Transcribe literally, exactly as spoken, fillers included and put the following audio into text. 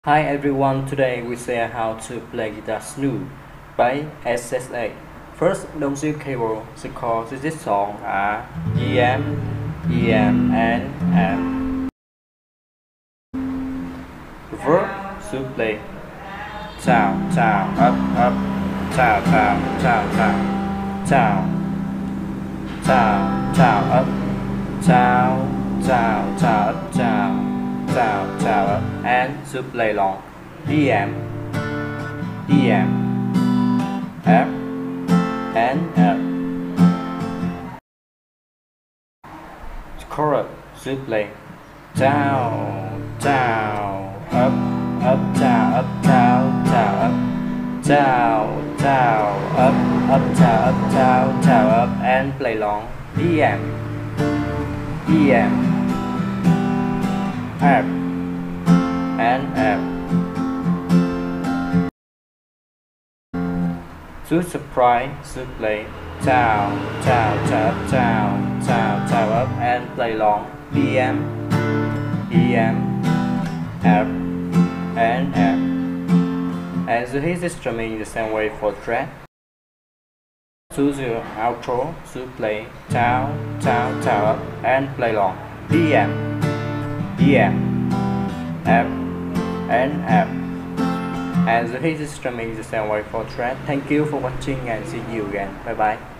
Hi everyone, today we share how to play guitar Snooze by S Z A. First, don't use cable. The chords in this song are E M, E M, and M. The verb should play down, down, up, up, down, down, down, down, down, down, down, up, down, down, down, up, down. Down, down, up, and should play long. E M, E M, F, and F. The chorus should play down, down, up, up, down, up, down, down, up, down, down, up, up, down, up, down, down, up, and play long. E M, E M. F and F. To surprise, should play down, down, down, down, down, down, up, and play long. E M, E M, F, and F. And so here's the strumming the same way for track. To the outro, should play down, down, down, up, and play long. E M, E M, F, and F. And the hit strumming the same way for track. Thank you for watching and see you again. Bye bye.